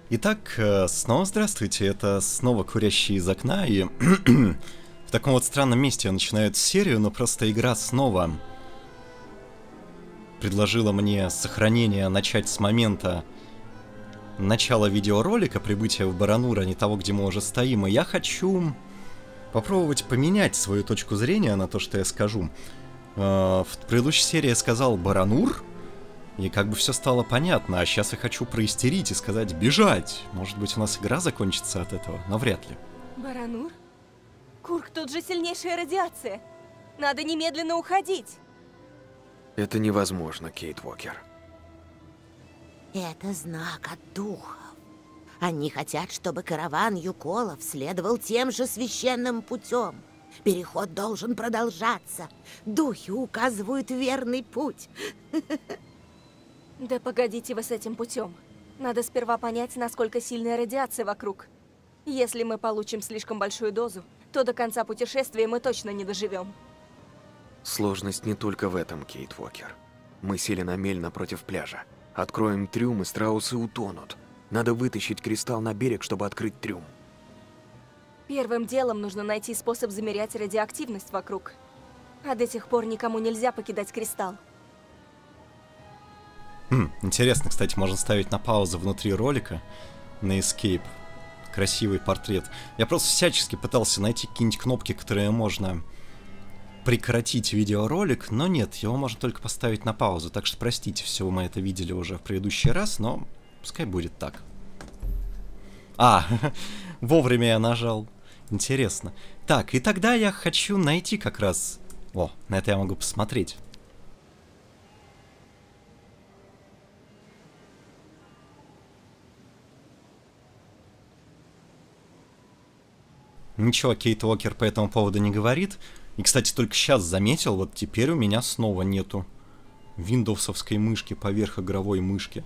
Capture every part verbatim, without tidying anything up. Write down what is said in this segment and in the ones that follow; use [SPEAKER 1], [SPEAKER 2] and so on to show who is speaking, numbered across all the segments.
[SPEAKER 1] Итак, э, снова здравствуйте, это снова Курящий из окна, и в таком вот странном месте я начинаю эту серию, но просто игра снова предложила мне сохранение начать с момента начала видеоролика, прибытия в Баран-Ур, а не того, где мы уже стоим, и я хочу попробовать поменять свою точку зрения на то, что я скажу. Э, в предыдущей серии я сказал Баран-Ур, и как бы все стало понятно, а сейчас я хочу проистерить и сказать «бежать». Может быть, у нас игра закончится от этого, но вряд ли.
[SPEAKER 2] Баран-Ур? Курк, тут же сильнейшая радиация. Надо немедленно уходить.
[SPEAKER 3] Это невозможно, Кейт Уокер.
[SPEAKER 4] Это знак от духов. Они хотят, чтобы караван Юколов следовал тем же священным путем. Переход должен продолжаться. Духи указывают верный путь.
[SPEAKER 2] Да погодите вы с этим путем. Надо сперва понять, насколько сильная радиация вокруг. Если мы получим слишком большую дозу, то до конца путешествия мы точно не доживем.
[SPEAKER 3] Сложность не только в этом, Кейт Уокер. Мы сели на мель напротив пляжа. Откроем трюм, и страусы утонут. Надо вытащить кристалл на берег, чтобы открыть трюм.
[SPEAKER 2] Первым делом нужно найти способ замерять радиоактивность вокруг. А до тех пор никому нельзя покидать кристалл.
[SPEAKER 1] Хм, интересно, кстати, можно ставить на паузу внутри ролика, на Escape. Красивый портрет. Я просто всячески пытался найти какие-нибудь кнопки, которые можно прекратить видеоролик, но нет, его можно только поставить на паузу. Так что простите, все мы это видели уже в предыдущий раз, но пускай будет так. А, вовремя я нажал. Интересно. Так, и тогда я хочу найти как раз... О, на это я могу посмотреть. Ничего Кейт Уокер по этому поводу не говорит. И, кстати, только сейчас заметил, вот теперь у меня снова нету виндовсовской мышки поверх игровой мышки.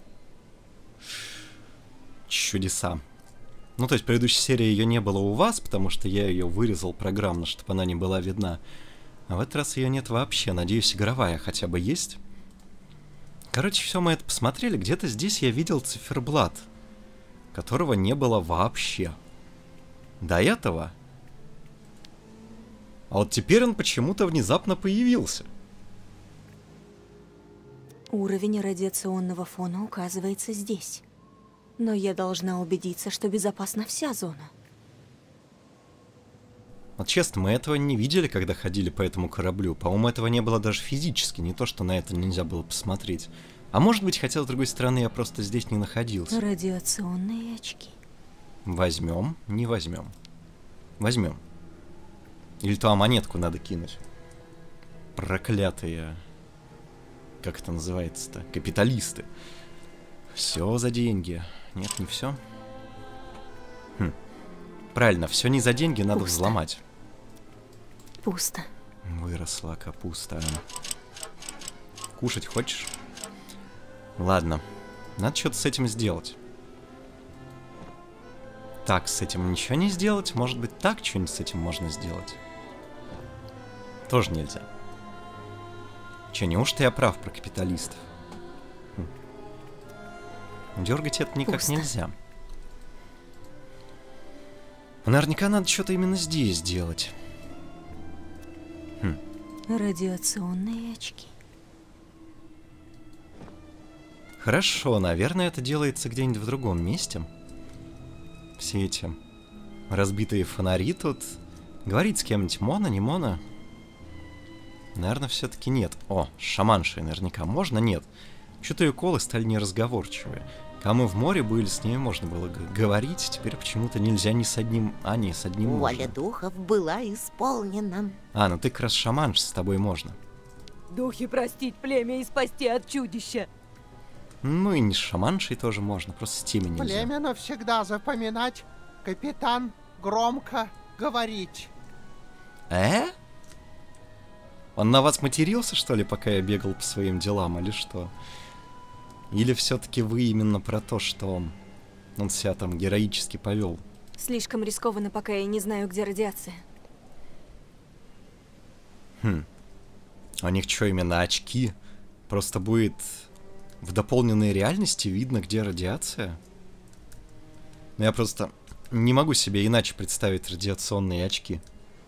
[SPEAKER 1] Чудеса. Ну, то есть в предыдущей серии ее не было у вас, потому что я ее вырезал программно, чтобы она не была видна. А в этот раз ее нет вообще. Надеюсь, игровая хотя бы есть. Короче, все мы это посмотрели. Где-то здесь я видел циферблат, которого не было вообще. До этого. А вот теперь он почему-то внезапно появился.
[SPEAKER 2] Уровень радиационного фона указывается здесь. Но я должна убедиться, что безопасна вся зона.
[SPEAKER 1] Вот честно, мы этого не видели, когда ходили по этому кораблю. По-моему, этого не было даже физически. Не то, что на это нельзя было посмотреть. А может быть, хотя с другой стороны, я просто здесь не находился.
[SPEAKER 2] Радиационные очки.
[SPEAKER 1] Возьмем, не возьмем. Возьмем. Или ту монетку надо кинуть. Проклятые. Как это называется-то? Капиталисты. Все за деньги. Нет, не все. Хм. Правильно, все не за деньги, надо
[SPEAKER 2] Пусто.
[SPEAKER 1] взломать.
[SPEAKER 2] Пусто.
[SPEAKER 1] Выросла капуста. Кушать хочешь? Ладно. Надо что-то с этим сделать. Так, с этим ничего не сделать. Может быть, так что-нибудь с этим можно сделать? Тоже нельзя. Че, неужто я прав про капиталистов? Хм. Дергать это никак
[SPEAKER 2] Пусто.
[SPEAKER 1] нельзя. Наверняка надо что-то именно здесь делать. Хм.
[SPEAKER 2] Радиационные очки.
[SPEAKER 1] Хорошо, наверное, это делается где-нибудь в другом месте. Все эти разбитые фонари тут. Говорить с кем-нибудь Мона, не Мона? Наверное, все-таки нет. О, с шаманшей наверняка можно? Нет. Что-то ее колы стали неразговорчивые. Когда мы в море были, с ней можно было говорить. Теперь почему-то нельзя ни с одним... А, не, с одним можно.
[SPEAKER 4] Воля духов была исполнена.
[SPEAKER 1] А, ну ты как раз шаманш, с тобой можно.
[SPEAKER 5] Духи простить племя и спасти от чудища.
[SPEAKER 1] Ну и не с шаманшей тоже можно, просто с теми нельзя.
[SPEAKER 6] Племя навсегда запоминать, капитан, громко говорить.
[SPEAKER 1] Э? Он на вас матерился, что ли, пока я бегал по своим делам, или что? Или все-таки вы именно про то, что он, он себя там героически повел?
[SPEAKER 2] Слишком рискованно, пока я не знаю, где радиация.
[SPEAKER 1] Хм. У них что, именно очки? Просто будет в дополненной реальности видно, где радиация? Но я просто не могу себе иначе представить радиационные очки.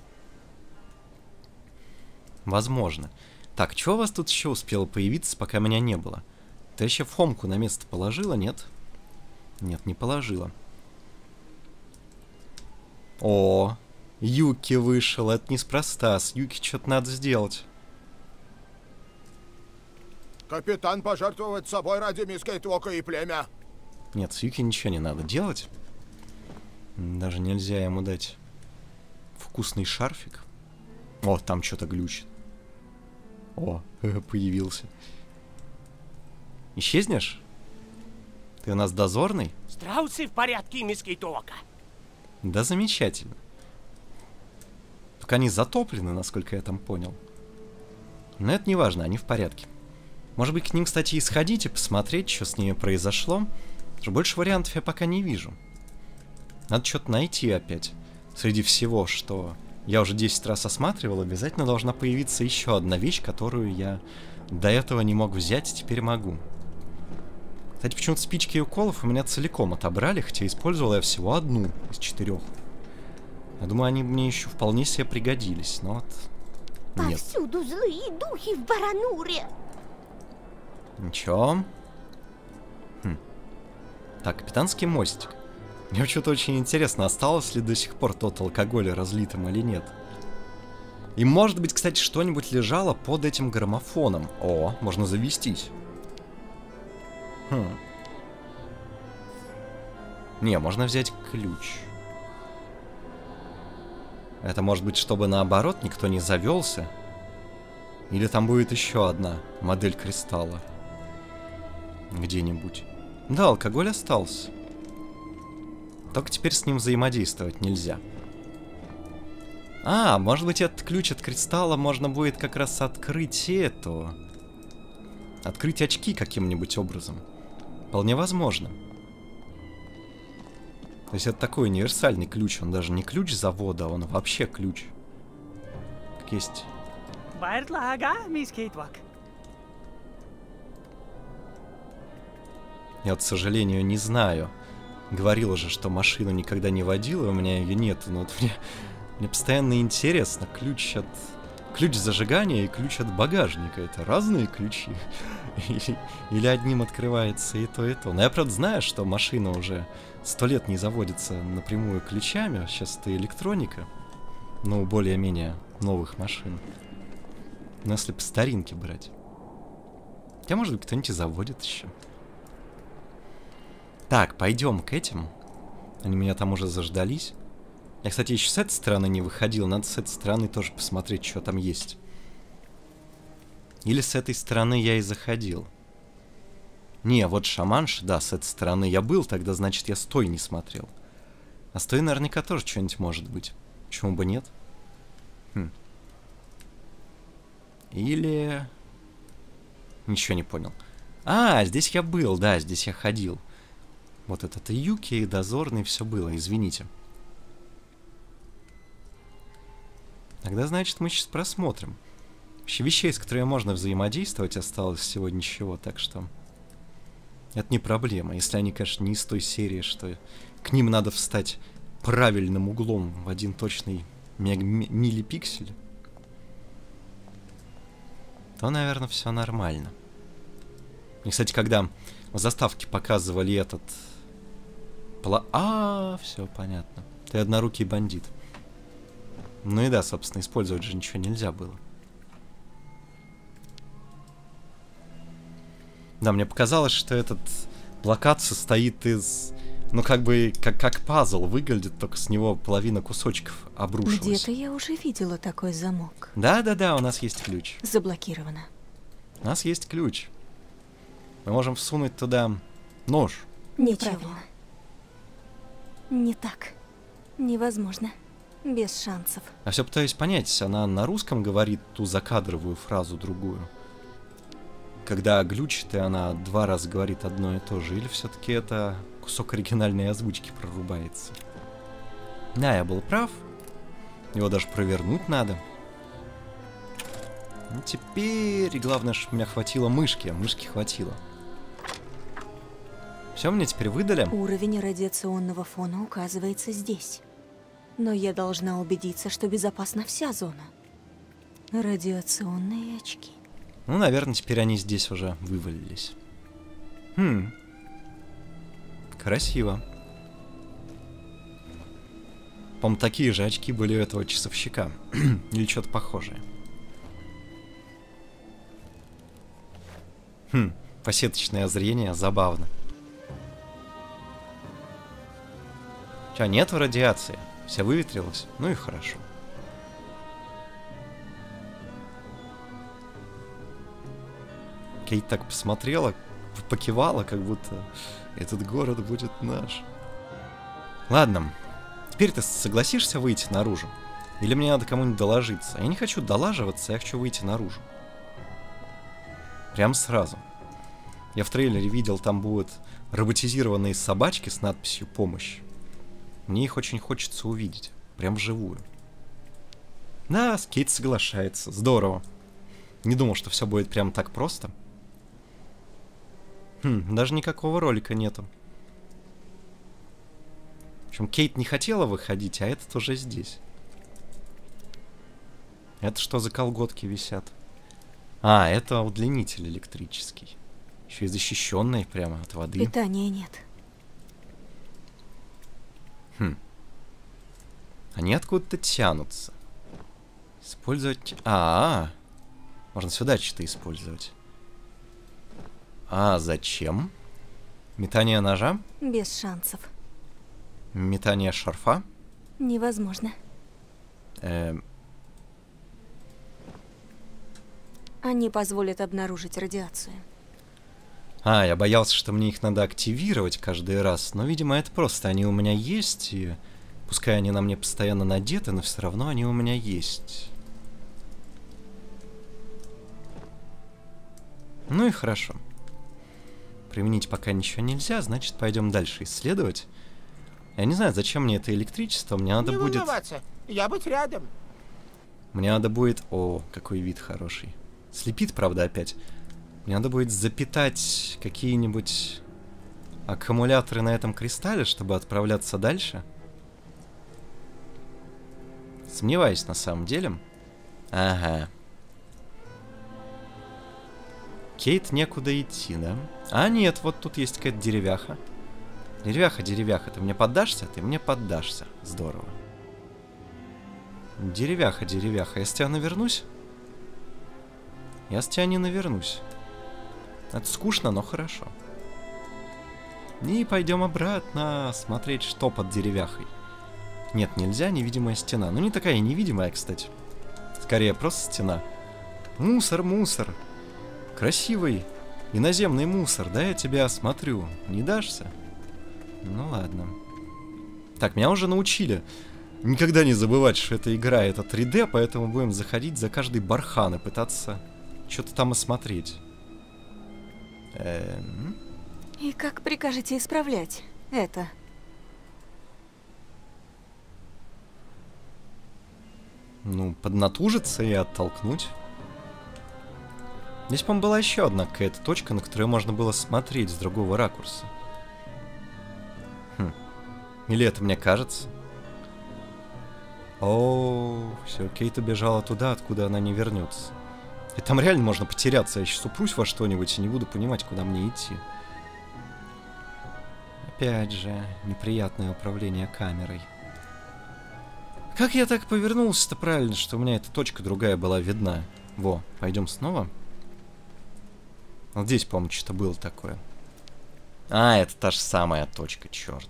[SPEAKER 1] Возможно. Так, что у вас тут еще успело появиться, пока меня не было? Ты еще Фомку на место положила, нет? Нет, не положила. О, Юки вышел, это неспроста. С Юки что-то надо сделать.
[SPEAKER 7] Капитан пожертвовать собой ради мисс Кейтвока и племя.
[SPEAKER 1] Нет, с Юки ничего не надо делать. Даже нельзя ему дать вкусный шарфик. О, там что-то глючит. О, появился. Исчезнешь? Ты у нас дозорный?
[SPEAKER 8] Страусы в порядке, мисс Кейтвока.
[SPEAKER 1] Да замечательно. Только они затоплены, насколько я там понял. Но это не важно, они в порядке. Может быть, к ним, кстати, и сходить и посмотреть, что с ними произошло. Потому что больше вариантов я пока не вижу. Надо что-то найти опять. Среди всего, что я уже десять раз осматривал, обязательно должна появиться еще одна вещь, которую я до этого не мог взять, теперь могу. Кстати, почему-то спички и уколов у меня целиком отобрали, хотя использовал я всего одну из четырех. Я думаю, они мне еще вполне себе пригодились, но вот нет.
[SPEAKER 4] Повсюду злые духи в Барануре.
[SPEAKER 1] Ничего. Хм. Так, капитанский мостик. Мне что-то очень интересно, осталось ли до сих пор тот алкоголь разлитым или нет. И может быть, кстати, что-нибудь лежало под этим граммофоном. О, можно завестись. Хм. Не, можно взять ключ. Это может быть, чтобы наоборот никто не завелся. Или там будет еще одна модель кристалла. Где-нибудь. Да, алкоголь остался. Только теперь с ним взаимодействовать нельзя. А, может быть, этот ключ от кристалла можно будет как раз открыть эту... Открыть очки каким-нибудь образом. Вполне возможно. То есть это такой универсальный ключ. Он даже не ключ завода, он вообще ключ. Как есть.
[SPEAKER 8] Байртлага, мисс Кейтвок.
[SPEAKER 1] Я, вот, к сожалению, не знаю. Говорила же, что машину никогда не водила, у меня ее нет. Но вот мне, мне постоянно интересно. Ключ от... Ключ зажигания и ключ от багажника. Это разные ключи? Или, или одним открывается и то, и то. Но я, правда, знаю, что машина уже сто лет не заводится напрямую ключами. Сейчас это электроника. Ну, более-менее новых машин. Но если по старинке брать. Хотя, может быть, кто-нибудь и заводит еще. Так, пойдем к этим. Они меня там уже заждались. Я, кстати, еще с этой стороны не выходил. Надо с этой стороны тоже посмотреть, что там есть. Или с этой стороны я и заходил. Не, вот шаманша, да, с этой стороны я был, тогда, значит, я с той не смотрел. А с той наверняка тоже что-нибудь может быть. Почему бы нет? Хм. Или... Ничего не понял. А, здесь я был, да, здесь я ходил. Вот этот и Юки, и дозорный, все было, извините. Тогда, значит, мы сейчас просмотрим. Вообще, вещей, с которыми можно взаимодействовать, осталось всего ничего, так что... Это не проблема, если они, конечно, не из той серии, что к ним надо встать правильным углом в один точный миллипиксель. То, наверное, все нормально. И, кстати, когда в заставке показывали этот... Пла... А, все понятно. Ты однорукий бандит. Ну и да, собственно, использовать же ничего нельзя было. Да, мне показалось, что этот плакат состоит из... Ну, как бы, как, как пазл выглядит, только с него половина кусочков обрушилась.
[SPEAKER 2] Где-то я уже видела такой замок.
[SPEAKER 1] Да-да-да, у нас есть ключ.
[SPEAKER 2] Заблокировано.
[SPEAKER 1] У нас есть ключ. Мы можем всунуть туда нож.
[SPEAKER 2] Неправильно. Не так. Невозможно. Без шансов.
[SPEAKER 1] А все пытаюсь понять, она на русском говорит ту закадровую фразу другую. Когда глючит, и она два раза говорит одно и то же. Или все-таки это кусок оригинальной озвучки прорубается. Да, я был прав. Его даже провернуть надо. Ну, теперь главное, что у меня хватило мышки. А мышки хватило. Все мне теперь выдали?
[SPEAKER 2] Уровень радиационного фона указывается здесь. Но я должна убедиться, что безопасна вся зона. Радиационные очки.
[SPEAKER 1] Ну, наверное, теперь они здесь уже вывалились. Хм. Красиво. По-моему, такие же очки были у этого часовщика. Или что-то похожее. Хм. Посеточное зрение. Забавно. Чё, нету радиации? Вся выветрилась? Ну и хорошо. Кейт так посмотрела, покивала, как будто этот город будет наш. Ладно. Теперь ты согласишься выйти наружу? Или мне надо кому-нибудь доложиться? Я не хочу долаживаться, я хочу выйти наружу. Прям сразу. Я в трейлере видел, там будут роботизированные собачки с надписью «Помощь». Мне их очень хочется увидеть. Прям вживую. Да, Кейт соглашается. Здорово. Не думал, что все будет прям так просто. Хм, даже никакого ролика нету. В общем, Кейт не хотела выходить, а этот уже здесь. Это что за колготки висят? А, это удлинитель электрический. Еще и защищенный прямо от воды.
[SPEAKER 2] Питания нет.
[SPEAKER 1] Хм. Они откуда-то тянутся. Использовать... А, -а, -а. Можно сюда что-то использовать. А зачем? Метание ножа?
[SPEAKER 2] Без шансов.
[SPEAKER 1] Метание шарфа?
[SPEAKER 2] Невозможно.
[SPEAKER 1] Эм...
[SPEAKER 2] Они позволят обнаружить радиацию.
[SPEAKER 1] А, я боялся, что мне их надо активировать каждый раз. Но, видимо, это просто они у меня есть. И пускай они на мне постоянно надеты, но все равно они у меня есть. Ну и хорошо. Применить пока ничего нельзя, значит, пойдем дальше исследовать. Я не знаю, зачем мне это электричество. Мне надо
[SPEAKER 7] Не
[SPEAKER 1] будет...
[SPEAKER 7] волноваться, я быть рядом.
[SPEAKER 1] Мне надо будет... О, какой вид хороший. Слепит, правда, опять. Мне надо будет запитать какие-нибудь аккумуляторы на этом кристалле, чтобы отправляться дальше. Сомневаюсь, на самом деле. Ага. Кейт некуда идти, да? А нет, вот тут есть какая-то деревяха. Деревяха, деревяха, ты мне поддашься? Ты мне поддашься. Здорово. Деревяха, деревяха. Я с тебя навернусь? Я с тебя не навернусь. Это скучно, но хорошо. И пойдем обратно смотреть, что под деревяхой. Нет, нельзя, невидимая стена. Ну, не такая невидимая, кстати. Скорее, просто стена. Мусор, мусор. Красивый иноземный мусор, да, я тебя осмотрю. Не дашься? Ну, ладно. Так, меня уже научили никогда не забывать, что эта игра — это три дэ, поэтому будем заходить за каждый бархан и пытаться что-то там осмотреть. Эм...
[SPEAKER 2] И как прикажете исправлять это?
[SPEAKER 1] Ну, поднатужиться и оттолкнуть. Здесь, по-моему, была еще одна какая-то точка, на которую можно было смотреть с другого ракурса. Хм. Или это мне кажется? О, все, Кейт убежала туда, откуда она не вернется. И там реально можно потеряться. Я сейчас упрусь во что-нибудь и не буду понимать, куда мне идти. Опять же, неприятное управление камерой. Как я так повернулся-то правильно, что у меня эта точка другая была видна? Во, пойдем снова. Вот здесь, по-моему, что-то было такое. А, это та же самая точка, черт.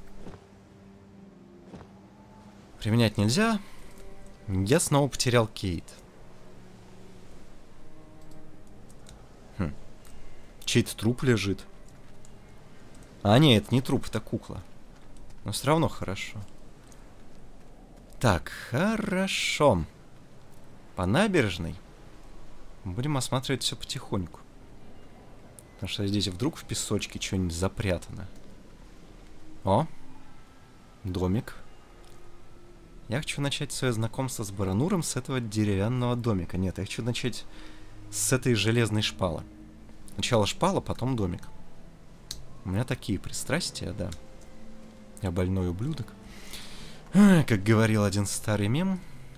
[SPEAKER 1] Применять нельзя. Я снова потерял Кейт. Хм. Чей-то труп лежит. А, нет, это не труп, это кукла. Но все равно хорошо. Так, хорошо. По набережной будем осматривать все потихоньку. Потому что здесь вдруг в песочке что-нибудь запрятано. О, домик. Я хочу начать свое знакомство с Барануром с этого деревянного домика. Нет, я хочу начать с этой железной шпалы. Сначала шпала, потом домик. У меня такие пристрастия, да. Я больной ублюдок. А, как говорил один старый мем.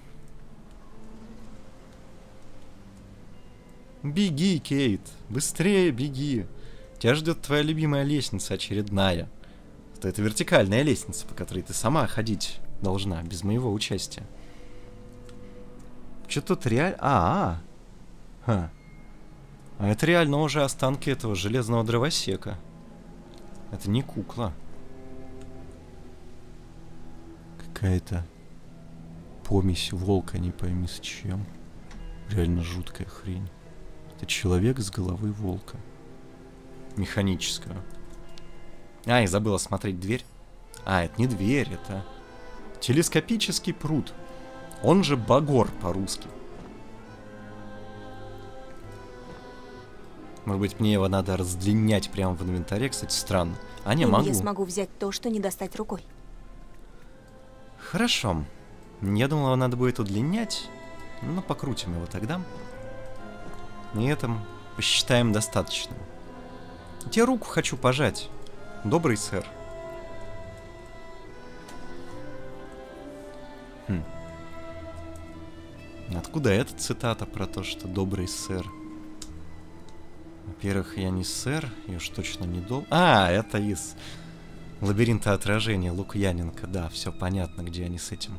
[SPEAKER 1] Беги, Кейт, быстрее беги. Тебя ждет твоя любимая лестница очередная. Это вертикальная лестница, по которой ты сама ходить должна, без моего участия. Что тут реально... А, -а, а. А это реально уже останки этого железного дровосека. Это не кукла. Какая-то помесь волка, не пойми с чем. Реально жуткая хрень. Это человек с головой волка. Механическую. А, и забыла смотреть дверь. А, это не дверь, это телескопический пруд. Он же багор по-русски. Может быть, мне его надо раздлинять прямо в инвентаре. Кстати, странно. А, не,
[SPEAKER 2] Им
[SPEAKER 1] могу.
[SPEAKER 2] я смогу взять то, что не достать рукой.
[SPEAKER 1] Хорошо. Я думал, его надо будет удлинять. Ну, покрутим его тогда. И этом посчитаем достаточным. Тебе руку хочу пожать. Добрый сэр. Хм. Откуда эта цитата про то, что добрый сэр? Во-первых, я не сэр, я уж точно не дол... А, это из Лабиринта отражения Лукьяненко. Да, все понятно, где они с этим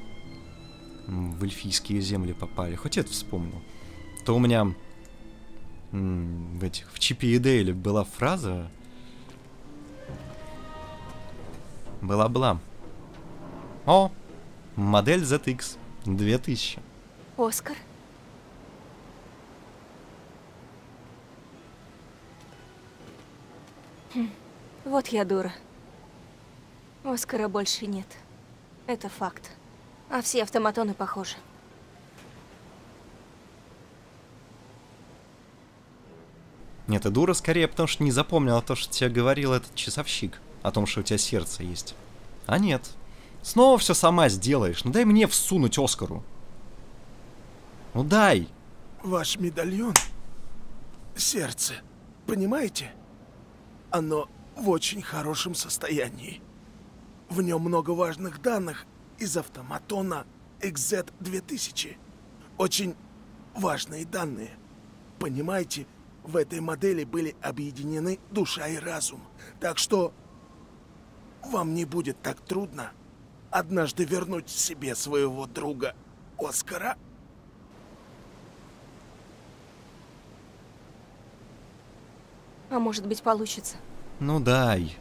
[SPEAKER 1] в эльфийские земли попали. Хоть это вспомнил. То у меня в этих в Чипе и Дейле была фраза. Была-была. О! Модель зет икс две тысячи.
[SPEAKER 2] Оскар? Хм, вот я дура. Оскара больше нет. Это факт. А все автоматоны похожи.
[SPEAKER 1] Нет, ты дура скорее, потому что не запомнила то, что тебе говорил этот часовщик. О том, что у тебя сердце есть. А нет. Снова все сама сделаешь. Ну дай мне всунуть Оскару. Ну дай.
[SPEAKER 9] Ваш медальон, сердце, понимаете? Оно в очень хорошем состоянии. В нем много важных данных из автоматона икс зет две тысячи. Очень важные данные. Понимаете, в этой модели были объединены душа и разум. Так что вам не будет так трудно однажды вернуть себе своего друга Оскара.
[SPEAKER 2] А может быть, получится.
[SPEAKER 1] Ну дай.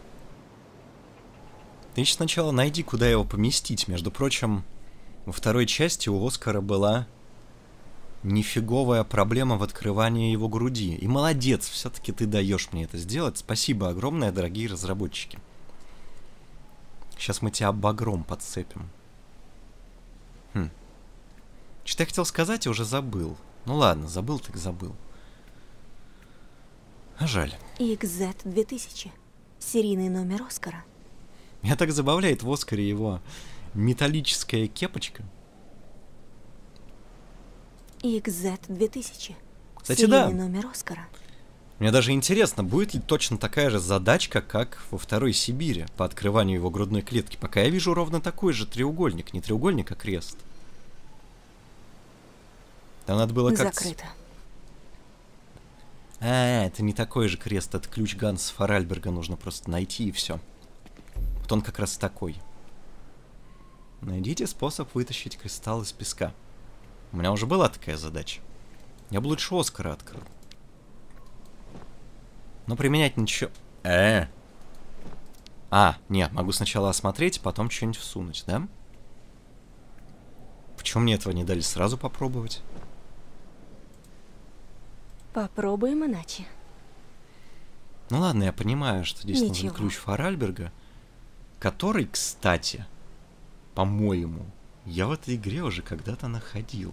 [SPEAKER 1] Ты еще сначала найди, куда его поместить. Между прочим, во второй части у Оскара была нифиговая проблема в открывании его груди. И молодец, все-таки ты даешь мне это сделать. Спасибо огромное, дорогие разработчики. Сейчас мы тебя багром подцепим. Хм. Что я хотел сказать, я уже забыл. Ну ладно, забыл так забыл. А жаль.
[SPEAKER 2] икс зет две тысячи. Серийный номер Оскара.
[SPEAKER 1] Меня так забавляет в Оскаре его металлическая кепочка.
[SPEAKER 2] икс зет две тысячи.
[SPEAKER 1] Кстати,
[SPEAKER 2] Серийный
[SPEAKER 1] да.
[SPEAKER 2] номер Оскара.
[SPEAKER 1] Мне даже интересно, будет ли точно такая же задачка, как во второй Сибири, по открыванию его грудной клетки. Пока я вижу ровно такой же треугольник. Не треугольник, а крест. Там надо было как-то...
[SPEAKER 2] Закрыто.
[SPEAKER 1] А, это не такой же крест, это ключ Ганса Фаральберга, нужно просто найти и все. Вот он как раз такой. Найдите способ вытащить кристалл из песка. У меня уже была такая задача. Я бы лучше Оскара открыл. Но применять ничего... Э. А, нет, могу сначала осмотреть, потом что-нибудь всунуть, да? Почему мне этого не дали сразу попробовать?
[SPEAKER 2] Попробуем иначе.
[SPEAKER 1] Ну ладно, я понимаю, что здесь
[SPEAKER 2] Ничего.
[SPEAKER 1] нужен ключ Фаральберга, который, кстати, по-моему, я в этой игре уже когда-то находил.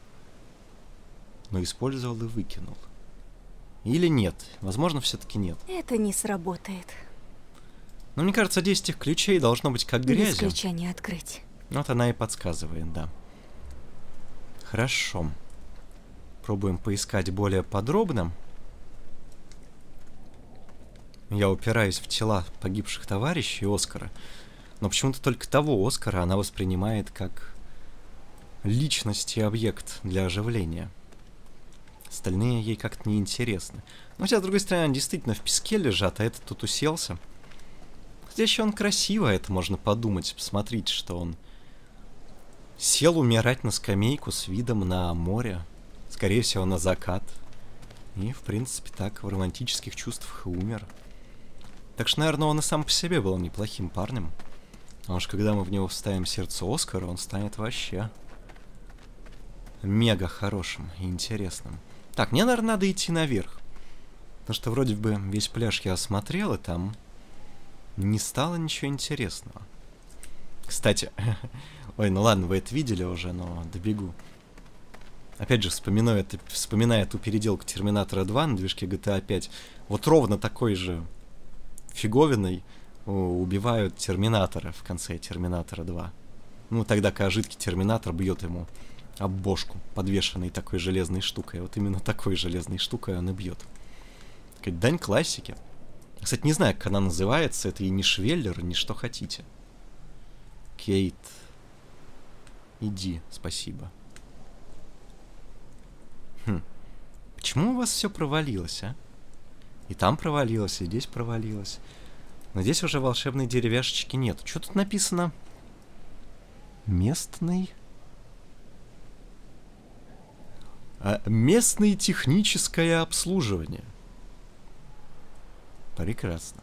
[SPEAKER 1] Но использовал и выкинул. Или нет? Возможно, все-таки нет.
[SPEAKER 2] Это не сработает.
[SPEAKER 1] Но мне кажется, здесь этих ключей должно быть как грязи.
[SPEAKER 2] Без ключа не открыть.
[SPEAKER 1] Вот она и подсказывает, да. Хорошо. Пробуем поискать более подробно. я упираюсь в тела погибших товарищей Оскара, но почему-то только того Оскара она воспринимает как личность и объект для оживления. Остальные ей как-то неинтересны. Но хотя, с другой стороны, они действительно в песке лежат, а этот тут уселся. Хотя еще он красиво, это можно подумать. Посмотрите, что он сел умирать на скамейку с видом на море. Скорее всего, на закат. И, в принципе, так в романтических чувствах и умер. Так что, наверное, он и сам по себе был неплохим парнем. Потому что, когда мы в него вставим сердце Оскара, он станет вообще мега хорошим и интересным. Так, мне, наверное, надо идти наверх. Потому что вроде бы весь пляж я осмотрел, и там не стало ничего интересного. Кстати, ой, ну ладно, вы это видели уже, но добегу. Опять же, вспоминаю, это, вспоминая эту переделку Терминатора два на движке джи ти эй пять. Вот ровно такой же фиговиной убивают Терминатора в конце Терминатора два. Ну, тогда, когда жидкий Терминатор бьет ему об бошку, подвешенной такой железной штукой. Вот именно такой железной штукой он и бьет. Какая-то дань классики. Кстати, не знаю, как она называется. Это и не Швеллер, ни что хотите. Кейт. Иди, спасибо. Хм. Почему у вас все провалилось, а? И там провалилось, и здесь провалилось. Но здесь уже волшебной деревяшечки нет. Что тут написано? Местный... А, местное техническое обслуживание. Прекрасно.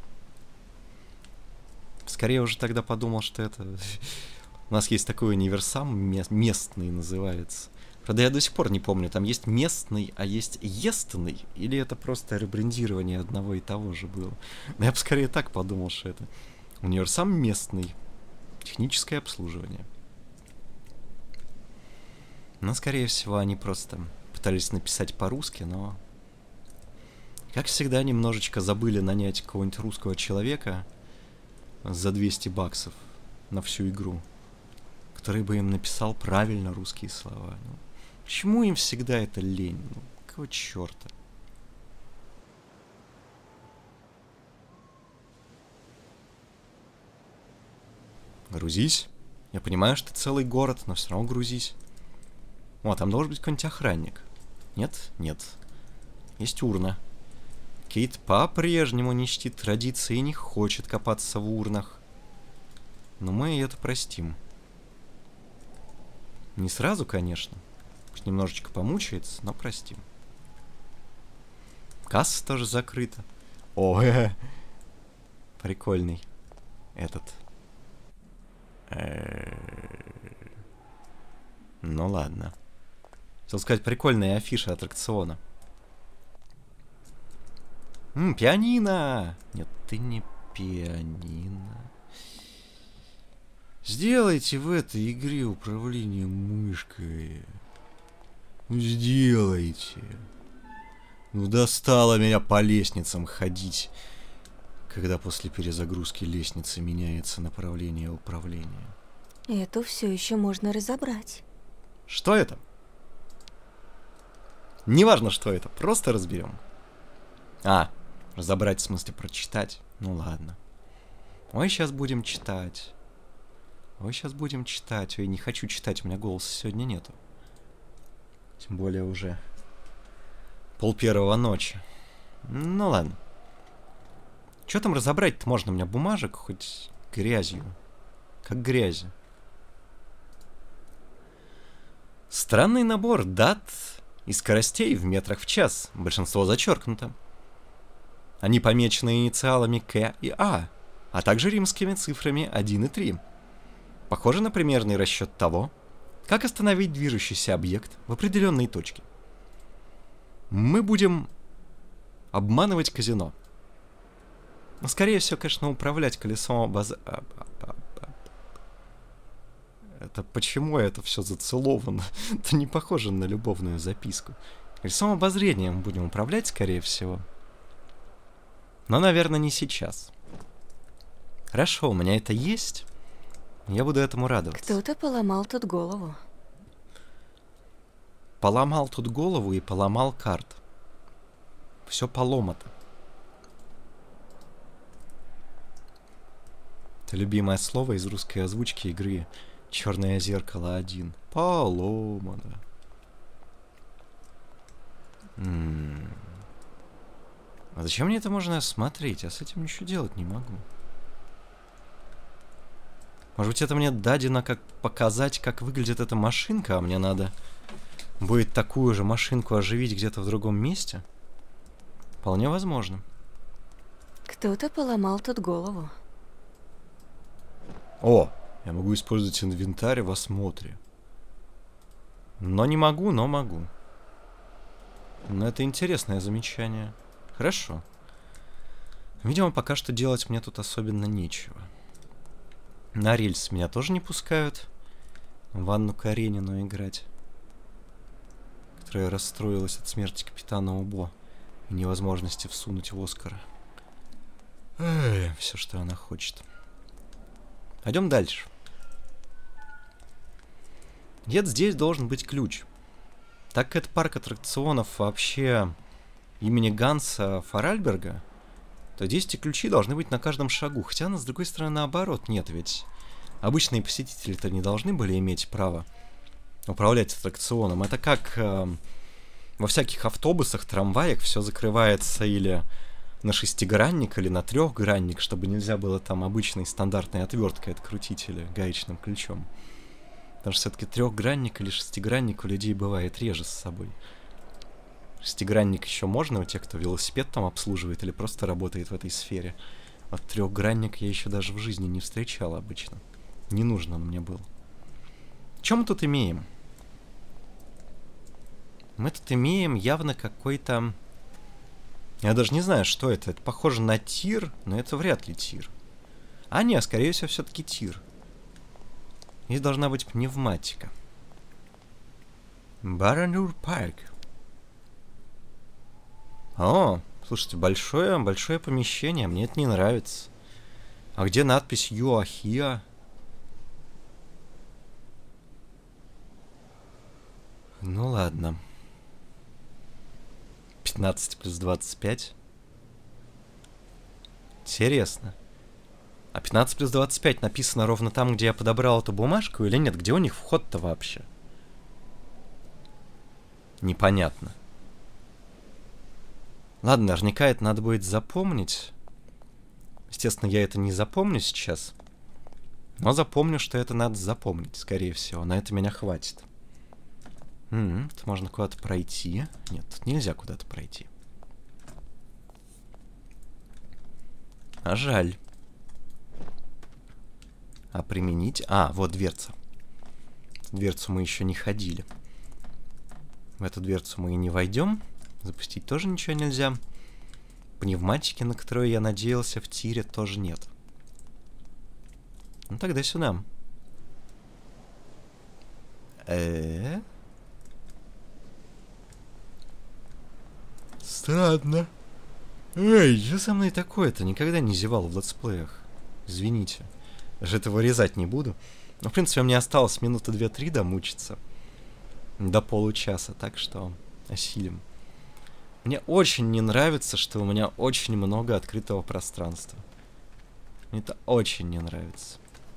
[SPEAKER 1] Скорее уже тогда подумал, что это... У нас есть такой универсам, местный называется. Правда, я до сих пор не помню, там есть местный, а есть естный, или это просто ребрендирование одного и того же было. Но я бы скорее так подумал, что это универсам местный. Техническое обслуживание. Но, скорее всего, они просто пытались написать по-русски, но... Как всегда, немножечко забыли нанять какого-нибудь русского человека за двести баксов на всю игру, который бы им написал правильно русские слова. Ну, почему им всегда это лень? Ну, какого черта? Грузись. Я понимаю, что целый город, но все равно грузись. О, там должен быть какой-нибудь охранник. Нет? Нет. Есть урна. Кейт по-прежнему не чтит традиции и не хочет копаться в урнах. Но мы это простим. Не сразу, конечно. Пусть немножечко помучается, но простим. Касса тоже закрыта. О, э -э. Прикольный этот. Э -э. Ну ладно. Хотел сказать, прикольная афиша аттракциона. М, пианино! Нет, ты не пианино. Сделайте в этой игре управление мышкой. Ну, сделайте. Ну, достало меня по лестницам ходить, когда после перезагрузки лестницы меняется направление управления.
[SPEAKER 2] Это все еще можно разобрать.
[SPEAKER 1] Что это? Неважно, что это, просто разберем. А, разобрать в смысле прочитать. Ну ладно. Ой, сейчас будем читать. Ой, сейчас будем читать. Ой, не хочу читать, у меня голоса сегодня нету. Тем более уже пол первого ночи. Ну ладно. Что там разобрать-то можно? У меня бумажек хоть грязью. Как грязи. Странный набор дат и скоростей в метрах в час. Большинство зачеркнуто. Они помечены инициалами К и А, а также римскими цифрами один и три. Похоже на примерный расчет того, как остановить движущийся объект в определенной точке. Мы будем обманывать казино. Но, скорее всего, конечно, управлять колесом обоз... Это почему это все зацеловано? Это не похоже на любовную записку. Колесом обозрения мы будем управлять, скорее всего. Но, наверное, не сейчас. Хорошо, у меня это есть. Я буду этому радоваться.
[SPEAKER 2] Кто-то поломал тут голову.
[SPEAKER 1] Поломал тут голову и поломал карт. Все поломато. Это любимое слово из русской озвучки игры «Черное зеркало один». Поломано. М-м. А зачем мне это можно смотреть? Я с этим ничего делать не могу. Может быть, это мне дадено как показать, как выглядит эта машинка, а мне надо будет такую же машинку оживить где-то в другом месте? Вполне возможно.
[SPEAKER 2] Кто-то поломал тут голову.
[SPEAKER 1] О, я могу использовать инвентарь в осмотре. Но не могу, но могу. Но это интересное замечание. Хорошо. Видимо, пока что делать мне тут особенно нечего. На рельс меня тоже не пускают. В Анну Каренину играть. Которая расстроилась от смерти капитана Убо и невозможности всунуть в Оскара. Эй, все, что она хочет. Пойдем дальше. Где-то здесь должен быть ключ. Так как это парк аттракционов вообще имени Ганса Фаральберга, то здесь эти ключи должны быть на каждом шагу. Хотя, с другой стороны, наоборот, нет, ведь обычные посетители-то не должны были иметь право управлять аттракционом. Это как э, во всяких автобусах, трамваях все закрывается или на шестигранник, или на трехгранник, чтобы нельзя было там обычной стандартной отверткой открутить или гаечным ключом. Потому что все-таки трехгранник или шестигранник у людей бывает реже с собой. Шестигранник еще можно у тех, кто велосипед там обслуживает или просто работает в этой сфере. Вот трехгранник я еще даже в жизни не встречал обычно. Не нужно он мне был. Что мы тут имеем? Мы тут имеем явно какой-то... Я даже не знаю, что это. Это похоже на тир, но это вряд ли тир. А не, скорее всего, все-таки тир. Здесь должна быть пневматика. Баранур парк. О, слушайте, большое, большое помещение. Мне это не нравится. А где надпись Юахиа? Ну ладно. пятнадцать плюс двадцать пять. Интересно. А пятнадцать плюс двадцать пять написано ровно там, где я подобрал эту бумажку, или нет? Где у них вход-то вообще? Непонятно. Ладно, наверняка это надо будет запомнить. Естественно, я это не запомню сейчас. Но запомню, что это надо запомнить, скорее всего. На это меня хватит. М-м, тут можно куда-то пройти. Нет, тут нельзя куда-то пройти. А жаль. А применить... А, вот дверца. В дверцу мы еще не ходили. В эту дверцу мы и не войдем. Запустить тоже ничего нельзя. Пневматики, на которую я надеялся в тире, тоже нет. Ну тогда сюда. Э-э-э. Странно. Эй, что со мной такое-то? Никогда не зевал в летсплеях. Извините. Даже это вырезать не буду. Но, в принципе, мне осталось минуты две-три домучиться. До получаса, так что осилим. Мне очень не нравится, что у меня очень много открытого пространства. Мне это очень не нравится.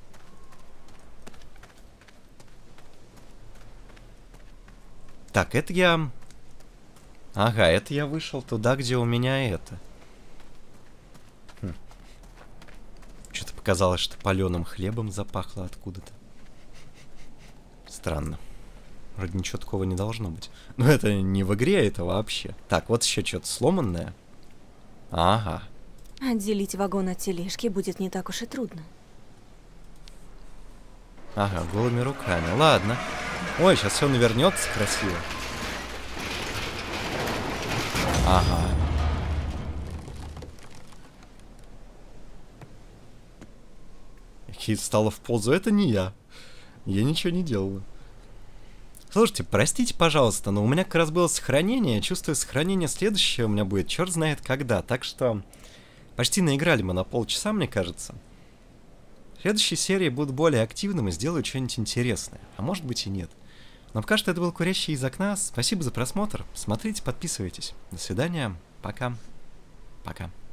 [SPEAKER 1] Так, это я... Ага, это я вышел туда, где у меня это. Хм. Что-то показалось, что паленым хлебом запахло откуда-то. Странно. Вроде ничего такого не должно быть. Но это не в игре, это вообще. Так, вот еще что-то сломанное. Ага.
[SPEAKER 2] Отделить вагон от тележки будет не так уж и трудно.
[SPEAKER 1] Ага, голыми руками. Ладно. Ой, сейчас все навернется красиво. Ага. Хит стала в позу. Это не я. Я ничего не делал. Слушайте, простите, пожалуйста, но у меня как раз было сохранение. Я чувствую, сохранение следующее у меня будет черт знает когда. Так что почти наиграли мы на полчаса, мне кажется. В следующей серии буду более активным и сделаю что-нибудь интересное. А может быть и нет. Но пока что это был Курящий из окна. Спасибо за просмотр. Смотрите, подписывайтесь. До свидания. Пока. Пока.